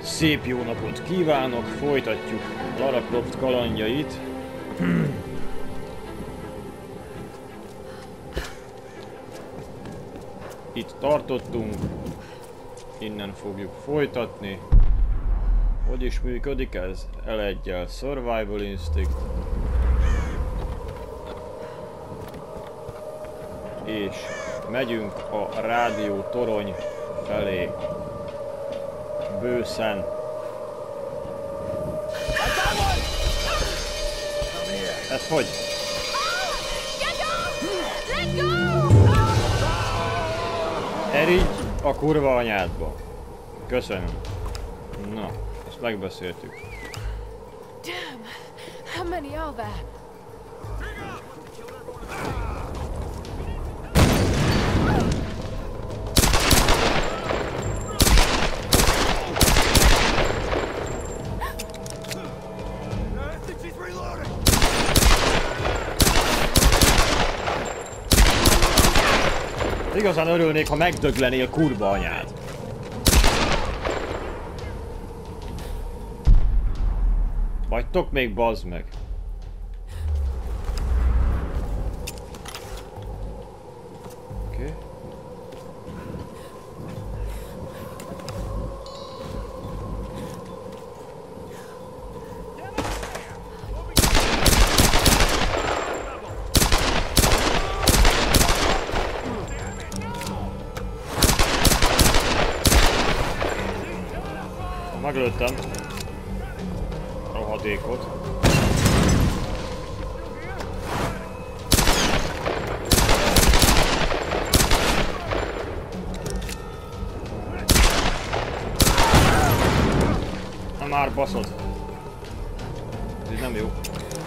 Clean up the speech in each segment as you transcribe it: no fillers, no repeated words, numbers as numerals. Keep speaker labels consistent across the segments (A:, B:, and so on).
A: Szép jó napot kívánok, folytatjuk Lara Croft kalandjait. Itt tartottunk, innen fogjuk folytatni. Hogy is működik ez? L1-jel Survival Instinct. És megyünk a rádió torony felé. Bőszen. Ez hogy? Erigy a kurva anyádba. Köszönöm. Na, ezt megbeszéltük.
B: Damn, how many are there?
A: Igazán örülnék, ha megdöglenél, kurva anyád. Vagytok még, bazd meg. Oké. Meglőttem a rohadékot. Na már baszod. Ez nem jó.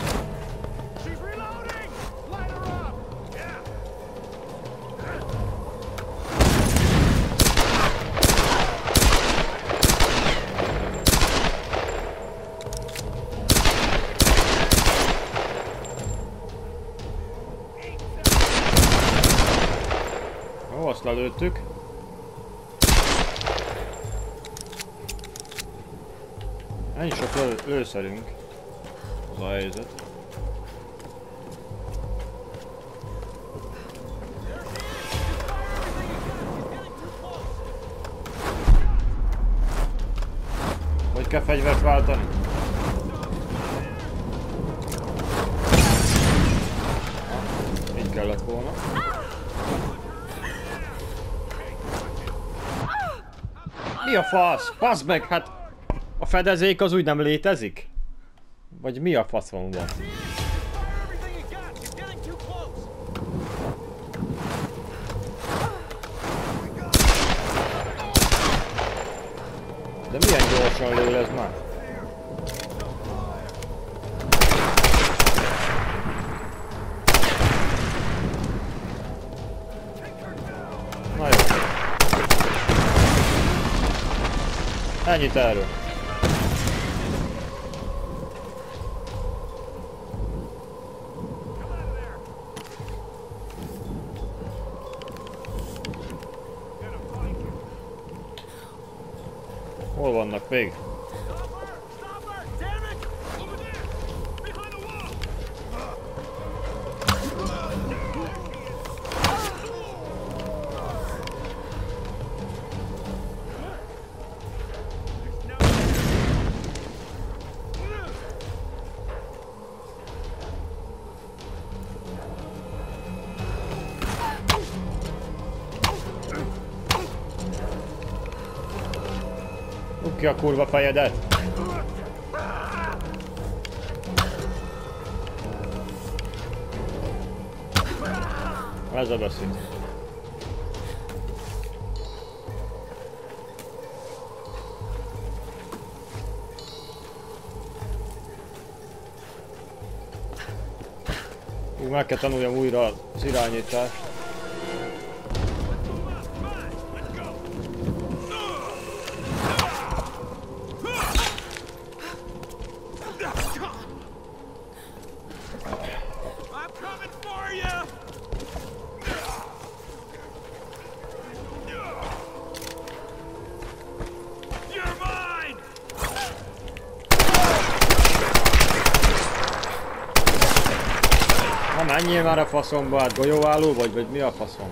A: Azt lelőttük. Ennyi sok lőszerünk. Az a helyzet. Hogy kell fegyvert váltani? Így kellett volna. Mi a fasz? Fasz meg, hát a fedezék az úgy nem létezik? Vagy mi a faszon van? De milyen gyorsan lő ez már? Na jó. Ennyit erről. Hol vannak még? Ki a kurva fejedet! Ez a beszéd. Meg kell tanuljam újra az irányítást. Menjél már a faszomba, hát golyóálló vagy mi a faszom?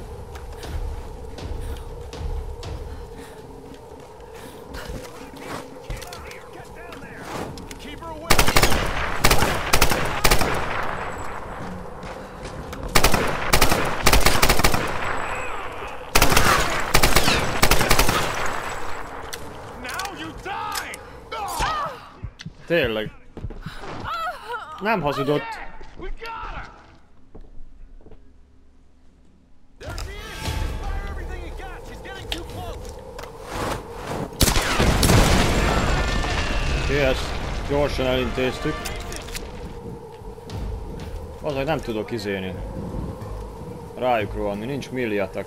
A: Tényleg. Nem hazudott. Oké, ezt gyorsan elintéztük. Azért nem tudok izélni. Rájuk rohanni, nincs milliatak.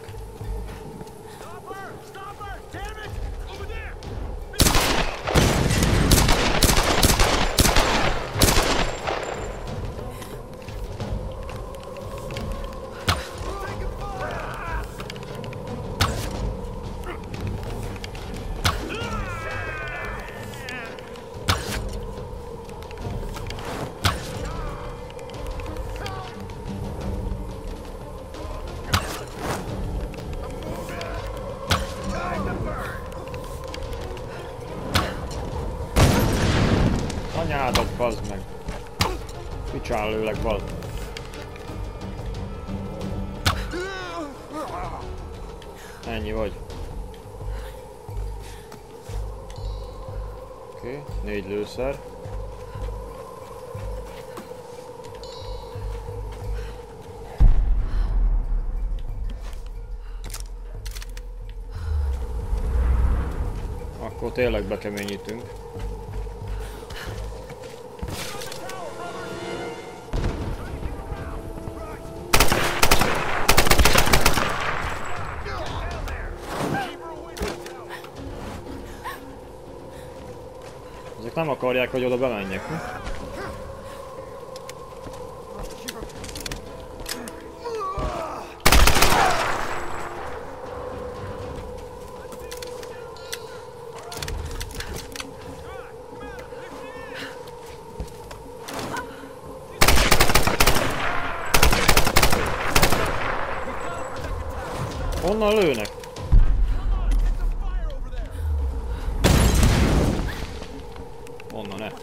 A: Anyádat, bazd meg! Picsán lőlek, bazd! Ennyi vagy. Oké, 4 lőszer. Akkor tényleg bekeményítünk. Ezek nem akarják, hogy oda bemenjek, mi? Honnan lőnek? Honnan ne?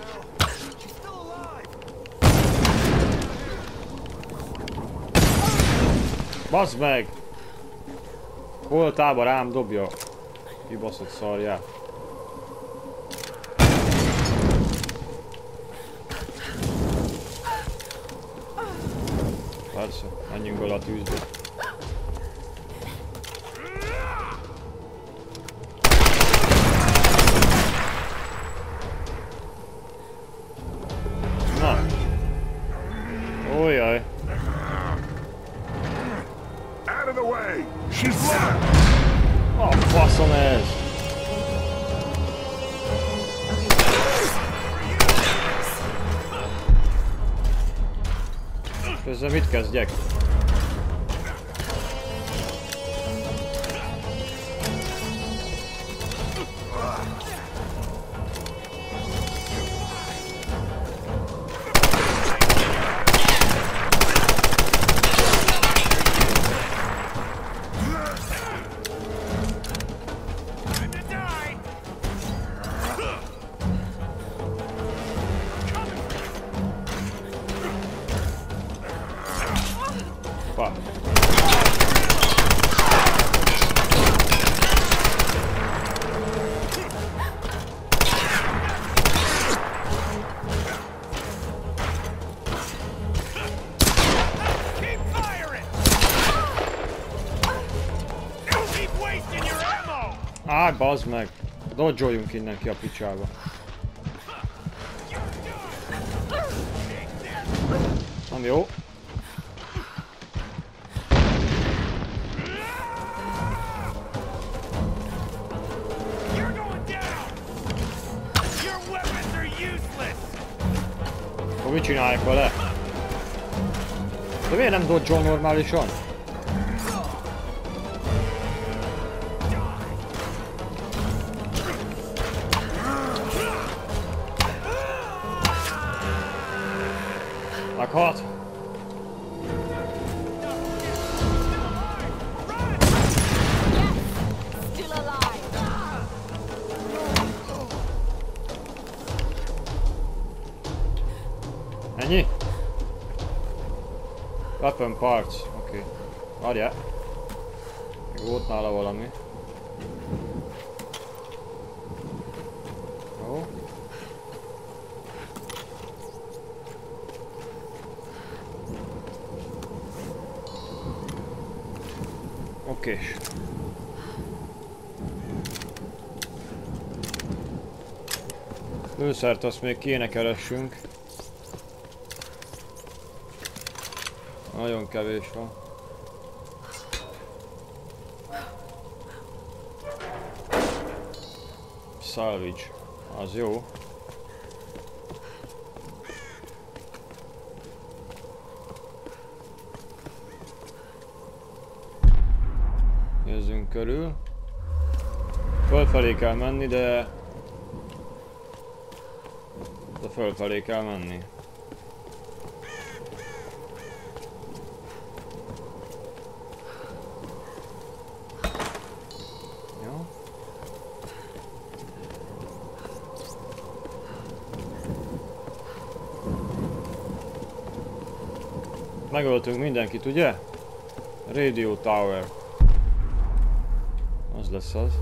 A: Baszd meg! Holtába rám dobja. Kibaszott szarját. Persze, menjünk bele a tűzbe. Na. Ójjaj. A faszom ez! Közben mit kezdjek? Áj, bazd meg! Dodge-oljunk innen ki a picsába. Nem jó. Akkor mit csinálják vele? De miért nem dodge-ol normálisan? Meghalt! Ennyi? Weapon parts, oké. Várjál. Még volt nála valami. Jó. Oké. Lőszert azt még kéne keressünk. Nagyon kevés van. Salvage. Az jó. Nézzünk körül. Fölfelé kell menni, de fölfelé kell menni. Jó. Megöltünk mindenkit, ugye? Radio Tower. Az lesz az.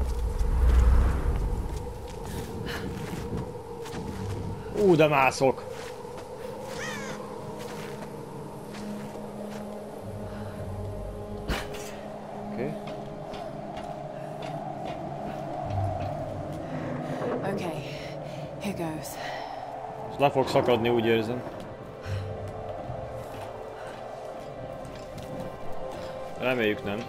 A: De mászok! Oké.
B: Okay, here goes.
A: És le fog szakadni, úgy érzem. Reméljük nem.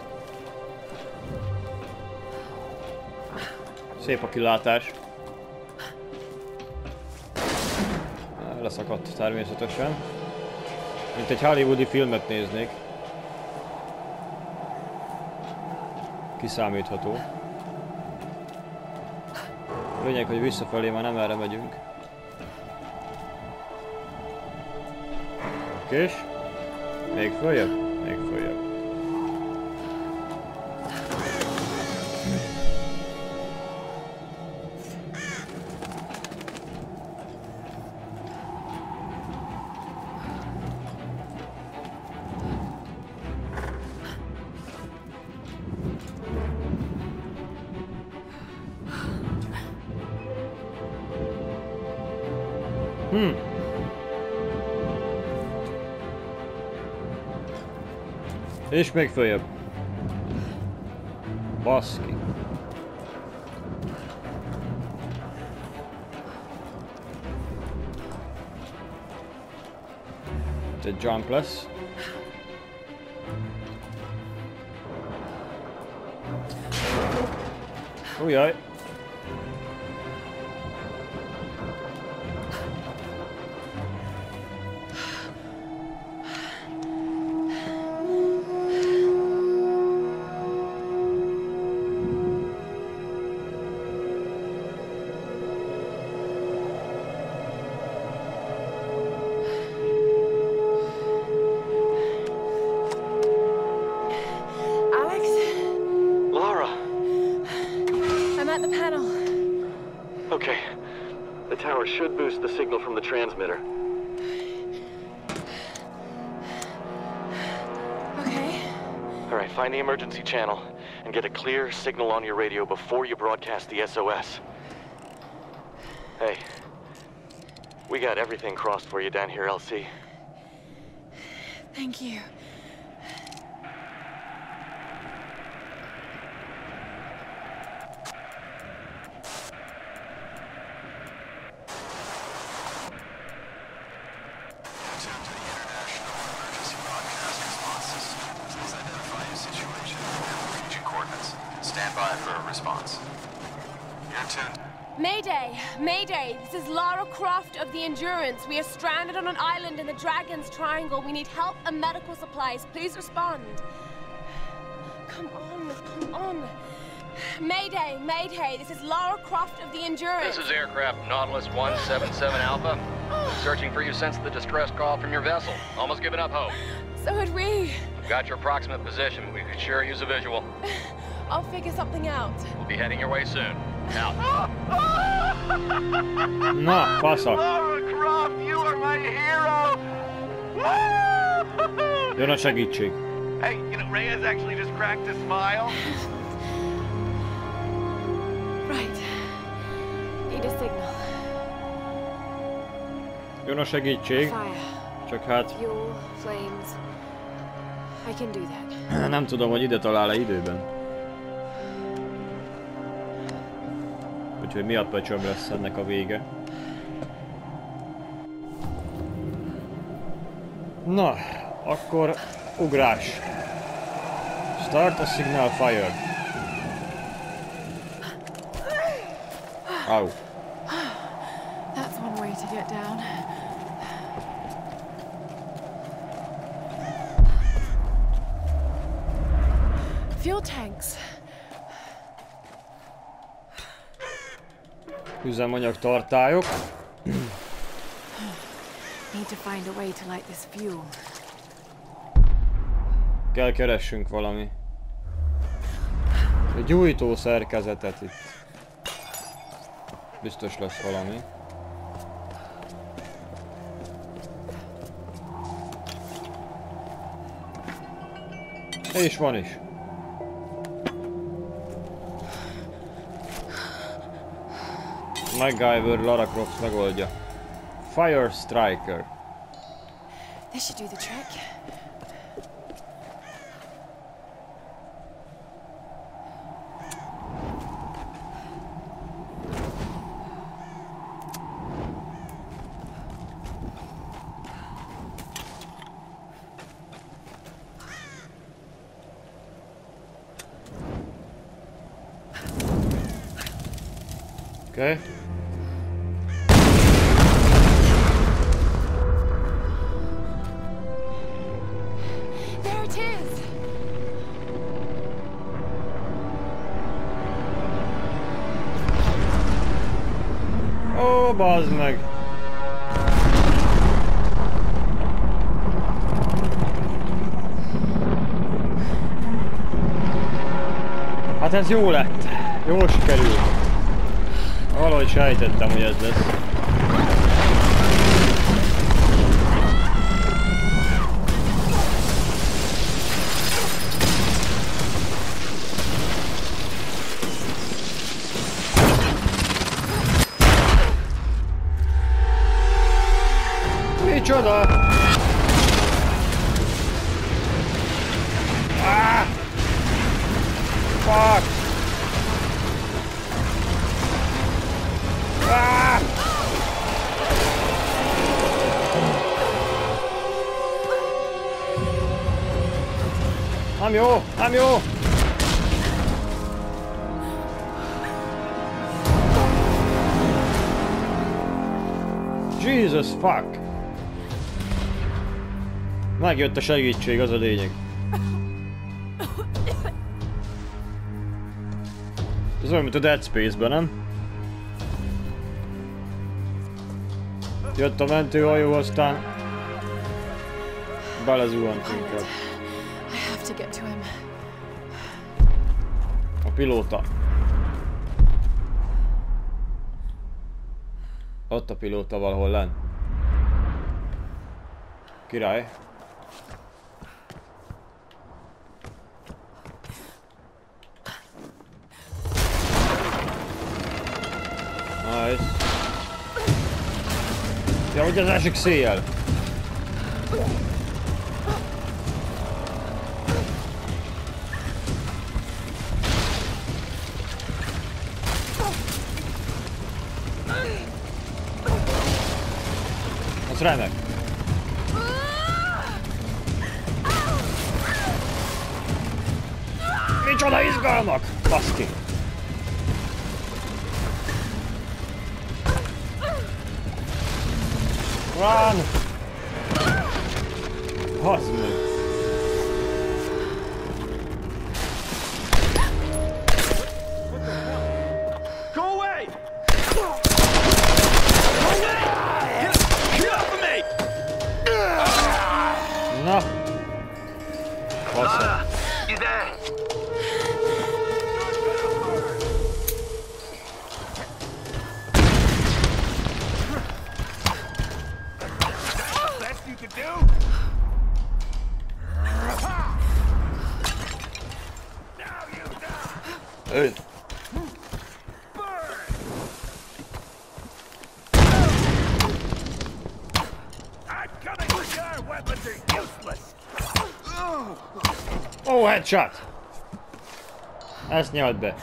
A: Szép a kilátás. Leszakadt természetesen. Mint egy hollywoodi filmet néznék. Kiszámítható. Lényeg, hogy visszafelé már nem erre megyünk. Okés. Még följebb? Még följebb. És még följebb. Baszki. Itt egy jump lesz. Ujjaj.
C: Should boost the signal from the transmitter.
B: Okay.
C: All right, find the emergency channel and get a clear signal on your radio before you broadcast the SOS. Hey, we got everything crossed for you down here, LC.
B: Thank you. Mayday! This is Lara Croft of the Endurance. We are stranded on an island in the Dragon's Triangle. We need help and medical supplies. Please respond. Come on. Mayday! Mayday! This is Lara Croft of the Endurance.
D: This is aircraft Nautilus 177 Alpha. Searching for you since the distress call from your vessel. Almost given up hope.
B: So had we.
D: Got your approximate position. We could sure use a visual.
B: I'll figure something out.
D: We'll be heading your way soon. Out.
A: Na, fasza.
E: Croft, you are my hero!
A: Jön a segítség.
E: Hey, you know, Reyes actually just cracked a smile.
B: Right. Need a signal.
A: Jön a segítség.
B: Fire.
A: Csak hát
B: Fuel, flames. I can do that.
A: nem tudom, hogy ide talál-e időben. Úgyhogy mi a pöcsöm lesz ennek a vége. Na, akkor ugrás. Start a signal fire. Au.
B: That's one way to get down. Fuel tanks.
A: Üzemanyag tartályok.
B: Need to find a way to light this fuel.
A: Kell keressünk valami. Egy gyújtó szerkezetet itt. Biztos lesz valami. És van is. MacGyver Lara Croft megoldja. Fire Striker.
B: This should do the trick.
A: Okay.
B: There it is.
A: Ó, bazd meg! Hát ez jó lett. Jól sikerült. Valahogy sejtettem, hogy ez lesz. Micsoda? Ah! Fuck! Ah! Nem jó, nem jó! Jesus fuck! Megjött a segítség, az a lényeg. Ez olyan, mint a Dead Space-ben, nem? Jött a mentőhajó, aztán belezuhant inkább.
B: I have to get to him.
A: A pilóta. Ott a pilóta valahol lenn. Király. Nice. Ja, hogy az esik széjjel. Az remek. Micsoda izgalmak! Baszki! Run! Bazd meg!
E: Go away! Get off of me!
A: Na! Bassza!
E: You there?
A: Jó headshot! Ezt nyalt be.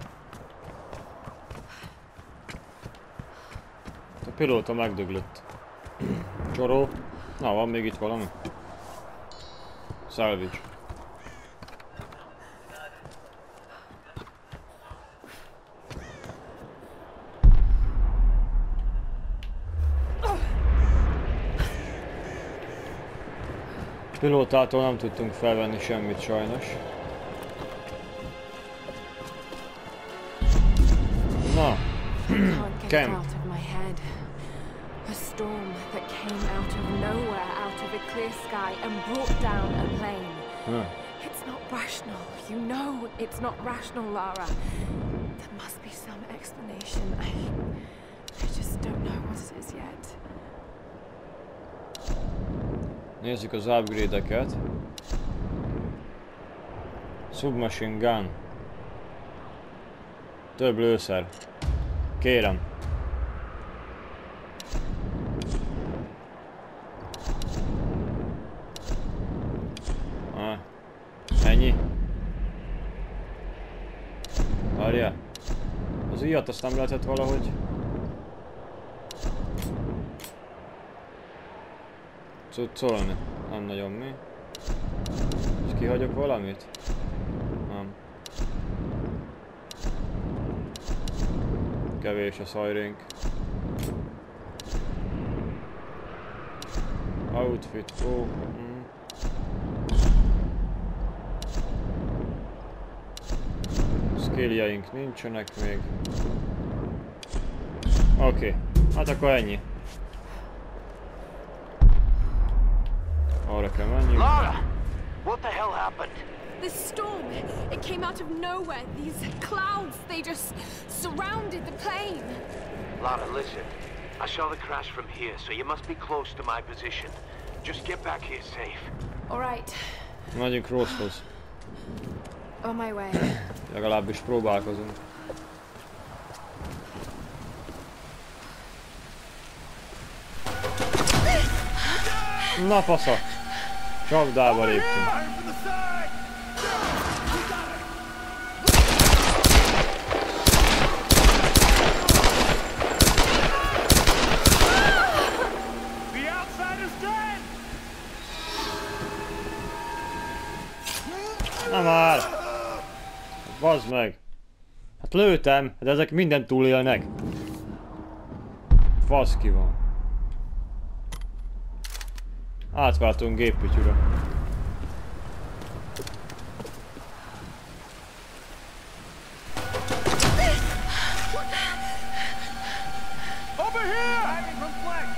A: A pilóta megdöglött. Csoró. Na, van még itt valami? Salvage. Pilótától nem tudtunk felvenni semmit sajnos. Na. Camp.
B: A storm that came out of nowhere, out of a clear sky, and brought down a plane. It's not rational. You know it's not rational, Lara. There must be some explanation. I just don't know what it is yet.
A: Nézzük az upgrade-eket. Submachine gun. Több lőszer. Kérem. Ennyi. Várjál. Az ilyet azt nem lehetett valahogy... cuccolni. Nem nagyon mi. És kihagyok valamit? Nem. Kevés a szajrénk. Outfit, ó. Skilljaink nincsenek még. Oké, hát akkor ennyi. Arra kell menjünk.
E: Lara! What the hell happened?
B: This storm, it came out of nowhere. These clouds, they just surrounded the plane.
E: Lara, listen. I saw the crash from here, so you must be close to my position. Just get back here safe.
B: All right.
A: Megyünk Rosshoz.
B: On my way.
A: Legalábbis próbálkozunk. Na fasza! Csapdába léptünk. Na már! Bazd meg! Hát lőttem, de ezek mindent túlélnek. Fasz ki van. Átváltunk géppityúra.
E: Over here! From flank!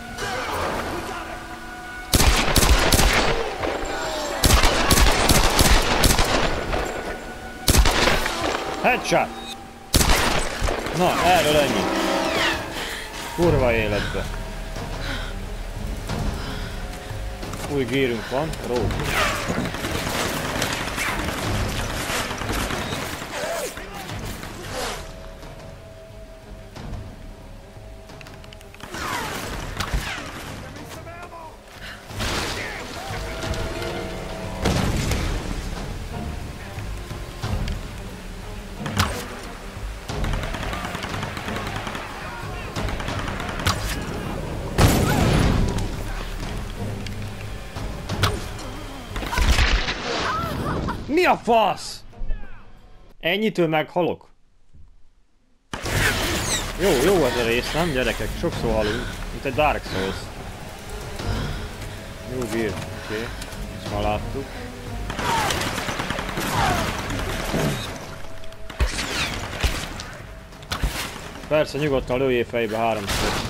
A: Headshot! Na, erről ennyi. Kurva életbe. Új gírünk van, ró. Mi a fasz? Ennyitől meghalok? Jó ez a rész, nem gyerekek? Sokszor halunk, mint egy Dark Souls. Jó gear, oké. Ezt már láttuk. Persze, nyugodtan lőjél fejbe 3-szor.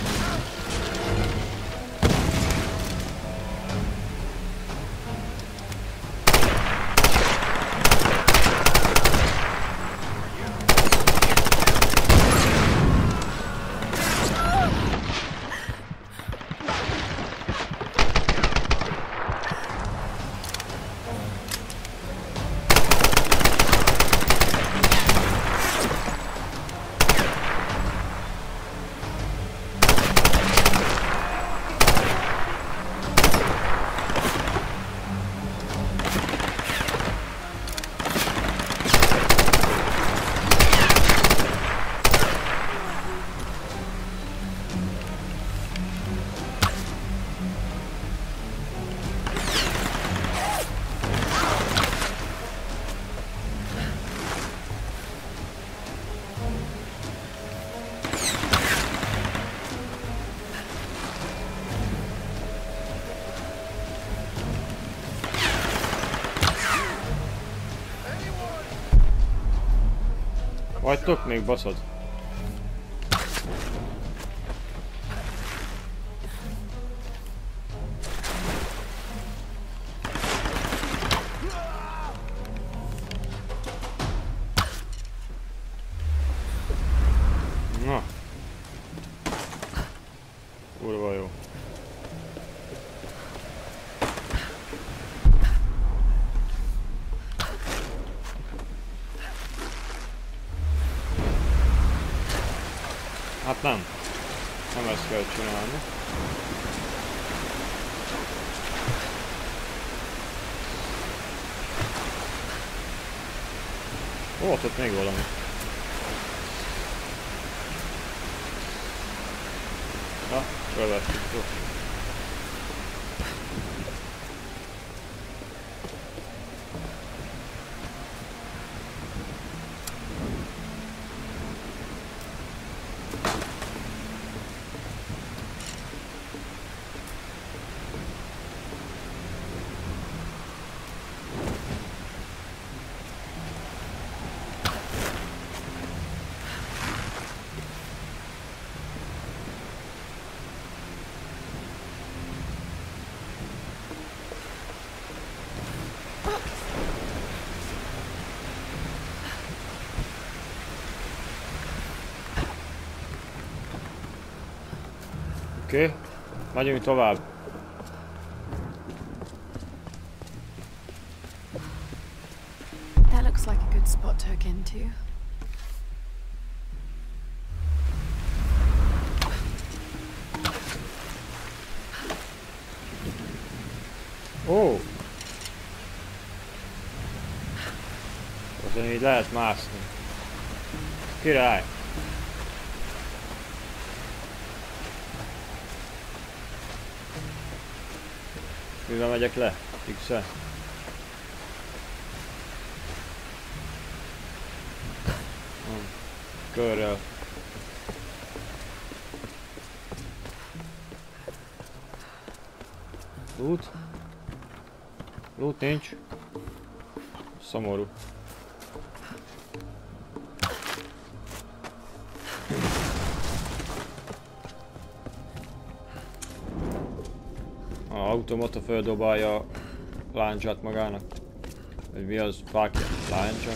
A: Futok még, baszod. Na. Kurva jó. Hát nem. Nem ezt kell csinálni. Volt ott még valami. Na, felvettük. Oké, megyünk tovább.
F: That looks like a good spot to hook into.
A: Ó! Azon így lehet mászni. Király! Mivel megyek le? X-e? Körrel. Loot? Loot nincs. Szomorú. A automata földobálja a láncsát magának. Vagy mi az? Fákja? Láncsa?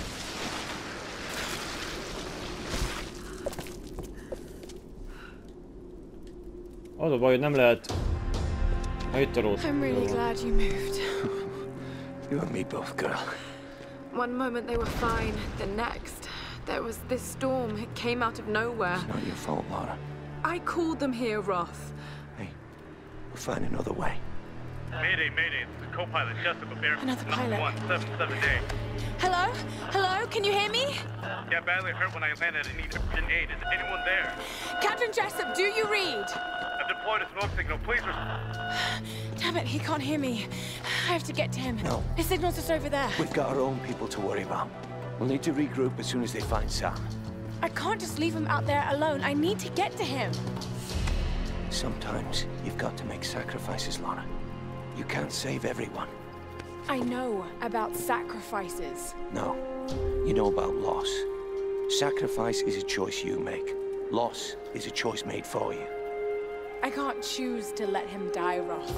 A: Az a baj, hogy nem lehet... Na itt a rossz.
F: I'm really glad you moved.
E: You and me both, girl.
F: One moment they were fine, the next, there was this storm. It came out of nowhere.
E: It's not your fault, Lara.
F: I called them here, Roth.
E: Hey, we'll find another way.
G: Mayday, mayday. This is co-pilot Jessica Bear.
F: Another pilot.
G: 177A.
F: Hello? Hello? Can you hear me?
G: Yeah, badly hurt when I landed and need urgent aid. Is anyone there?
F: Captain Jessup, do you read?
G: I've deployed a smoke signal. Please
F: Damn it, he can't hear me. I have to get to him.
E: No.
F: His signal's just over there.
E: We've got our own people to worry about. We'll need to regroup as soon as they find Sam.
F: I can't just leave him out there alone. I need to get to him.
E: Sometimes you've got to make sacrifices, Lara. You can't save everyone.
F: I know about sacrifices.
E: No, you know about loss. Sacrifice is a choice you make. Loss is a choice made for you.
F: I can't choose to let him die, Roth.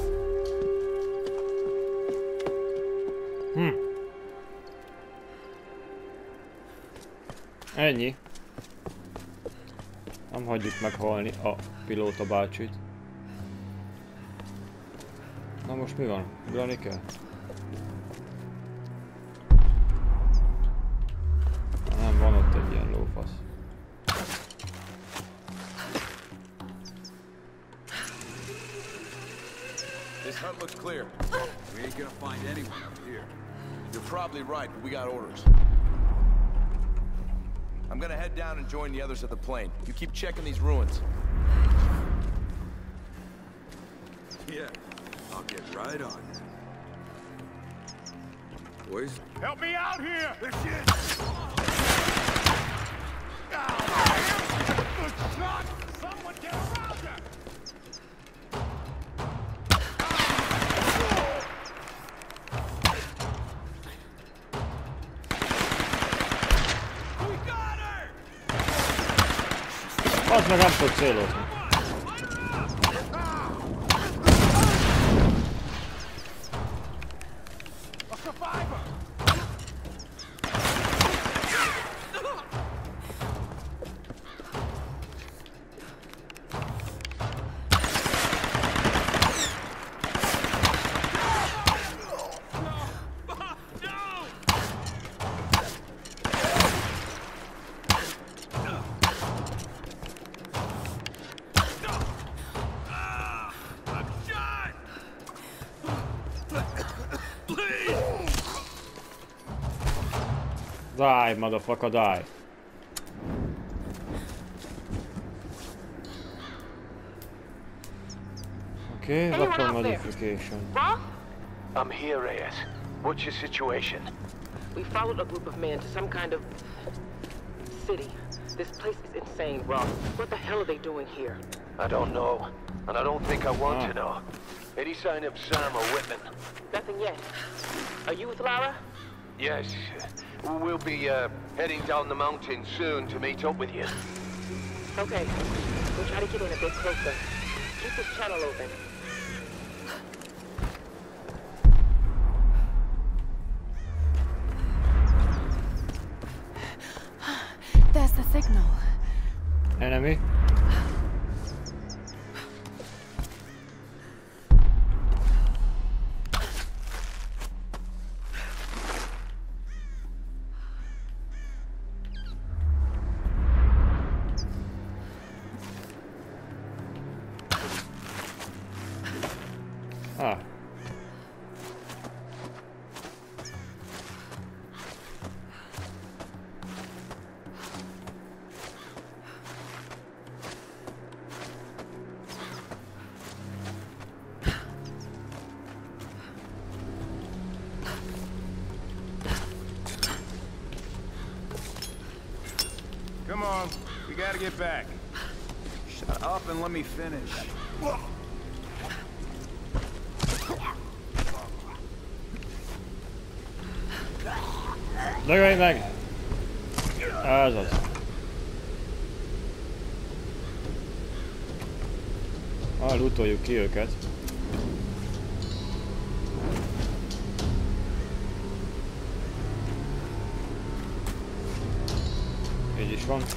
A: Ennyi. Nem hagyjuk meghalni a pilóta bácsit. Na most mi van? Ugrani kell? Nem, van ott egy ilyen lófasz.
H: This hut looks clear. We ain't gonna find anyone up here. You're probably right, but we got orders. I'm gonna head down and join the others at the plane. You keep checking these ruins. Yeah, I'll get right on it. Boys?
G: help me out here!
H: This shit!
G: Someone get around her!
H: We got her!
A: Az meg nem tud célozni. Die, motherfucker, die. Okay, weapon modification.
E: I'm here, Reyes. What's your situation?
I: We followed a group of men to some kind of city. This place is insane, Ross. What the hell are they doing here?
E: I don't know, and I don't think I want to know. Any sign of Sam or Whitman?
I: Nothing yet. Are you with Lara?
E: Yes. We'll be heading down the mountain soon to meet up with you.
I: Okay. We'll try to get in a bit closer. Keep this channel open.
B: There's the signal.
A: Enemy. Ah.
H: Come on, we gotta get back. Shut up and let me finish.
A: Dögölj meg! Ez az. Lootoljuk ki őket. Így is van.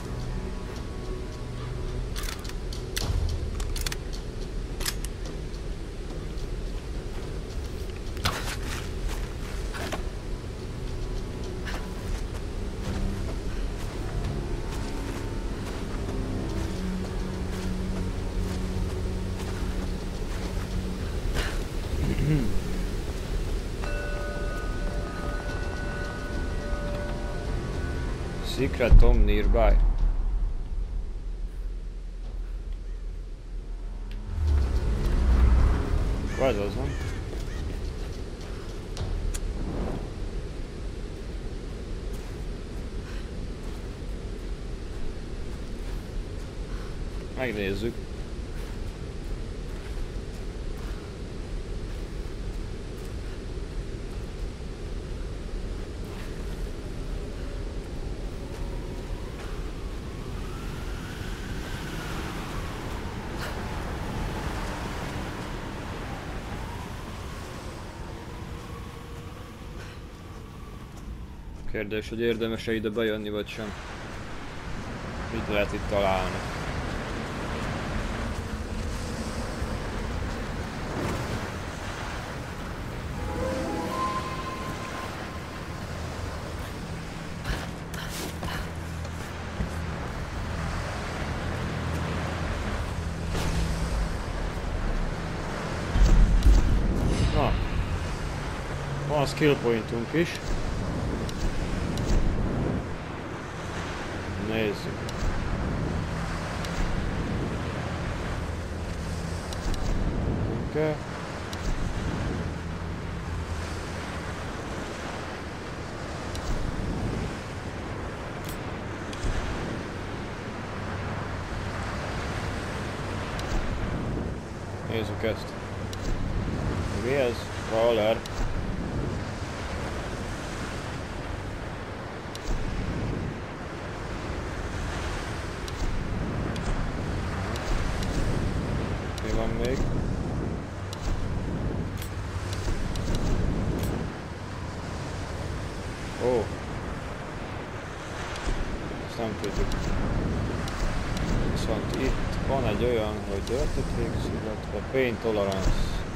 A: Secret tomb nearby. Ez az van. Megnézzük. Kérdés, hogy érdemes-e ide bejönni, vagy sem. Mit lehet itt találni? Na, van skill pointunk is. Nézzük. Okay. Nézzük ezt. Mi ez? Roller. van még. Ó. Ezt nem tudjuk. Viszont itt van egy olyan, hogy Dirty Tricks, illetve Pain Tolerance.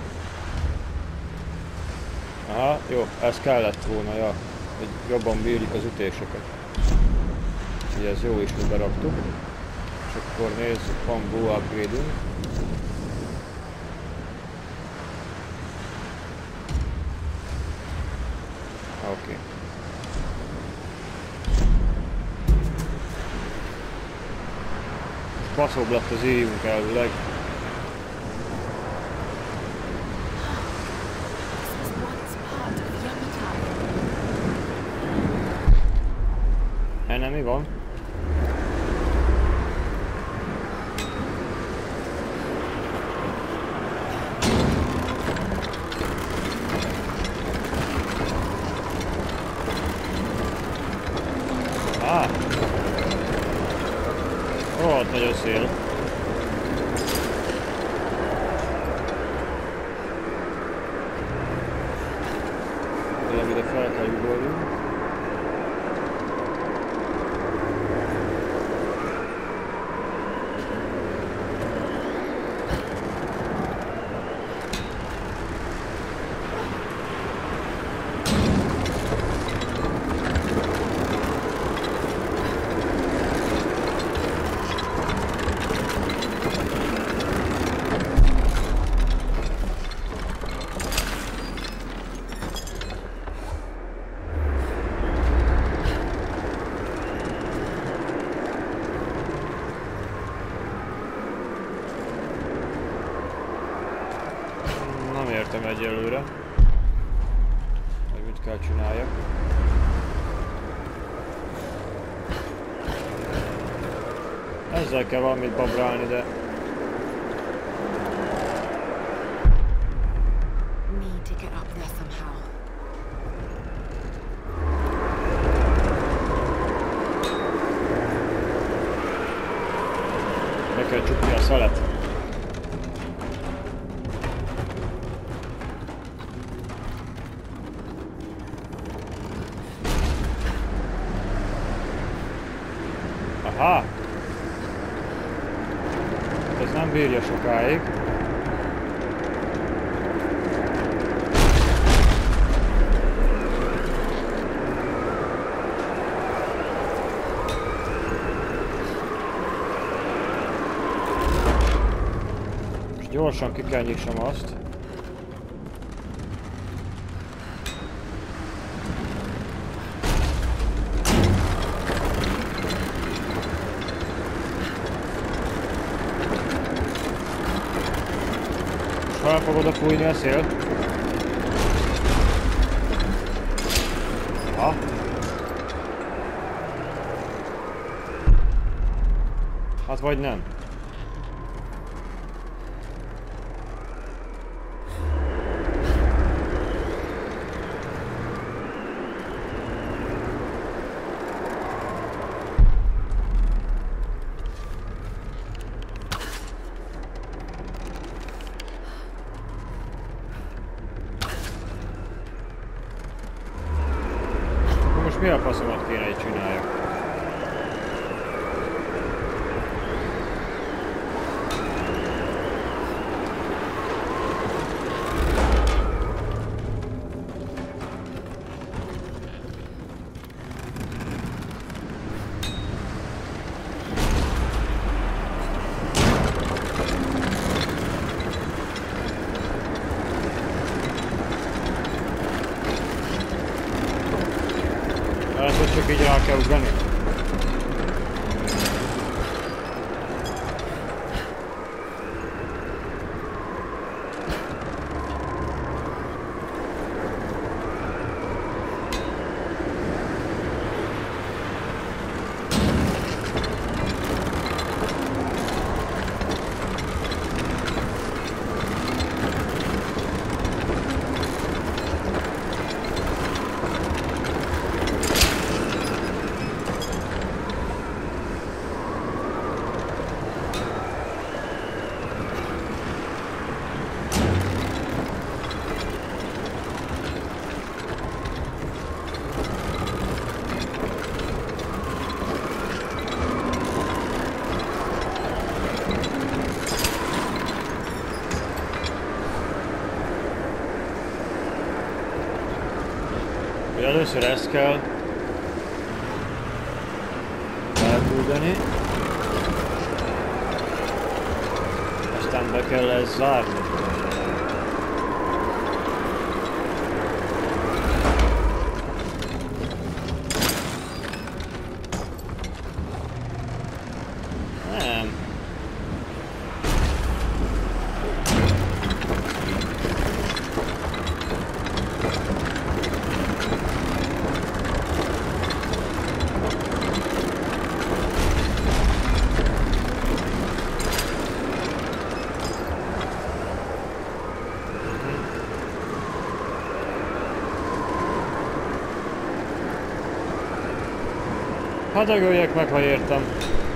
A: Aha, jó, ez kellett volna, ja. Hogy jobban bírjuk az ütéseket. Ugye ez jó is, hogy beraktuk. És akkor nézzük, van Bow upgrade-ünk. Oké. Baszóbb lett az éjünk elvileg. Ennek mi van? Rohadt nagy a szél. Tényleg ide fel kell ugorjunk. Nem értem egyelőre, hogy mit kell csináljak. Ezzel kell valamit babrálni, de... Be kell csukni a szelet. Aha! Ez nem bírja sokáig. És gyorsan ki kell nyissam azt. Fel fog oda fújni a szél. Ha. Hát vagy nem. Mi a faszomat kéne így csináljak? Csak így rá kell ugrani. Először ezt kell elküldeni, aztán be kell ezt zárni. Nem. Hát ögöljek meg, ha értem.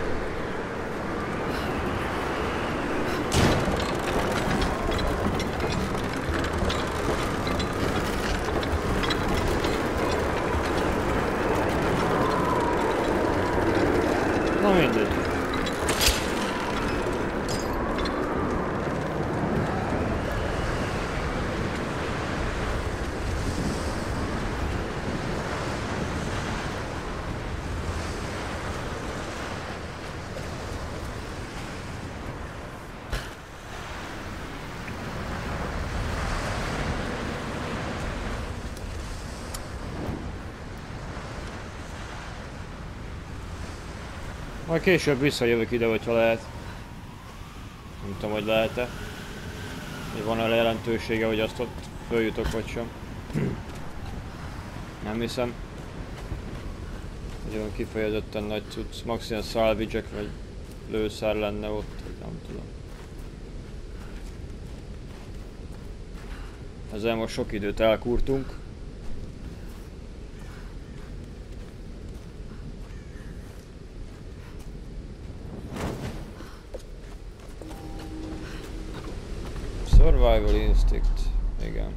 A: Na mindegy. Majd később visszajövök ide, hogyha lehet. Nem tudom, hogy lehet-e. Van-e jelentősége, hogy azt ott följutok, vagy sem. Nem hiszem. Hogy olyan kifejezetten nagy cucc. Max ilyen salvage-ek, vagy lőszer lenne ott, nem tudom. Ezzel most sok időt elkurtunk. Survival instinct, igen.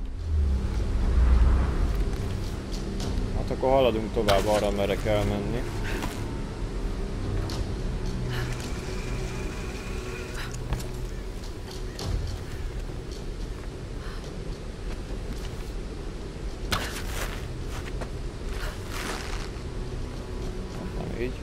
A: Hát akkor haladunk tovább arra, merre kell menni. Nem így.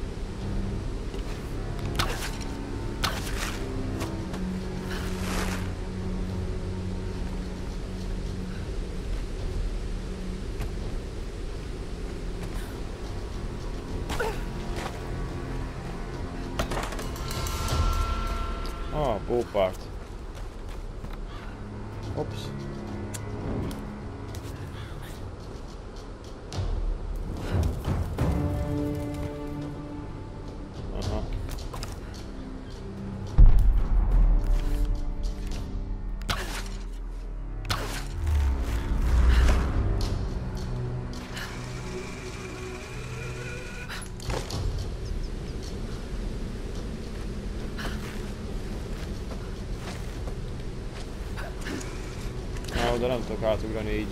A: Bópárt. Ops. Aha. De nem tudok átugrani így.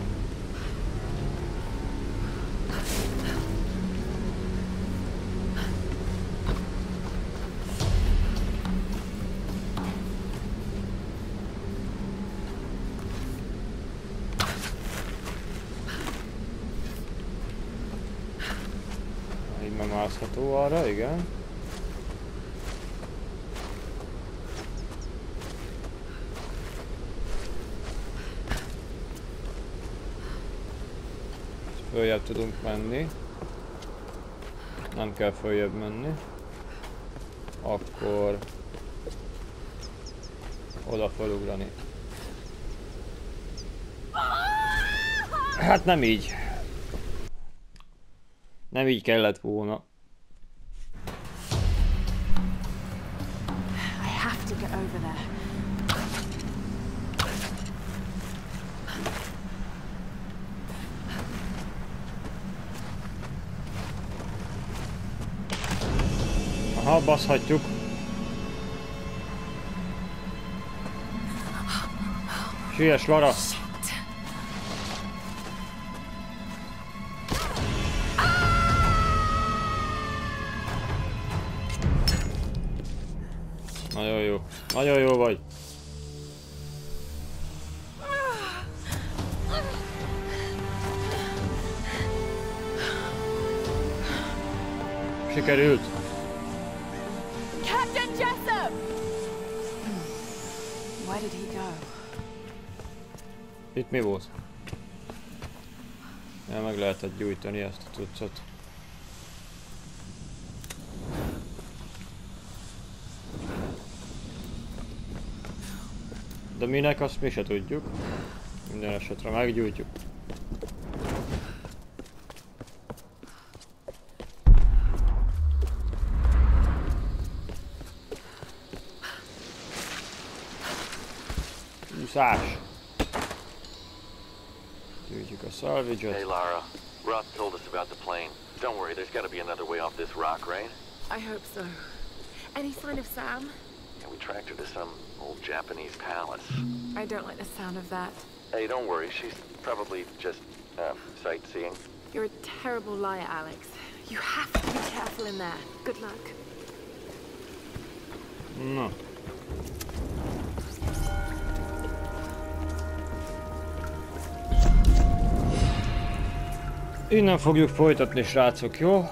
A: Így bemászható arra, igen. Följebb tudunk menni. Nem kell följebb menni. Akkor oda felugrani. Hát nem így. Nem így kellett volna.
B: I have to get over there.
A: Aha, baszhatjuk. Siess, Lara! Nagyon jó. Nagyon jó vagy. Sikerült!
B: Captain Jessup!
F: Where did he go?
A: Itt mi volt? Ja, meg lehetett gyújtani ezt a cuccot. De minek, azt mi se tudjuk. Minden esetre meggyújtjuk. Úszás! Gyújtjuk a salvage-ot.
C: Hey, Lara. Roth told us about the plane. Don't worry, there's got to be another way off this rock, right?
F: I hope so. Any sign of Sam?
C: And we tracked her to some old Japanese palace.
F: I don't like the sound of that.
C: Hey, don't worry, she's probably just, sightseeing.
F: You're a terrible liar, Alex. You have to be careful in there. Good luck.
A: Na. Innen fogjuk folytatni, srácok, jó?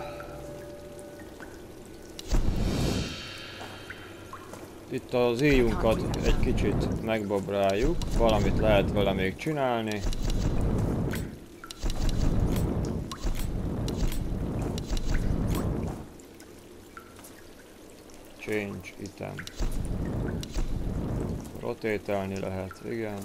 A: Itt az éjunkat egy kicsit megbabráljuk, valamit lehet vele még csinálni. Change item. Rotételni lehet, igen.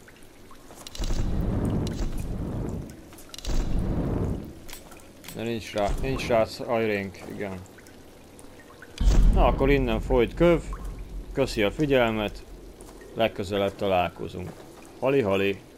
A: De nincs rá ajrénk, igen. Na akkor innen folyt köv. Köszi a figyelmet. Legközelebb találkozunk. Hali-hali!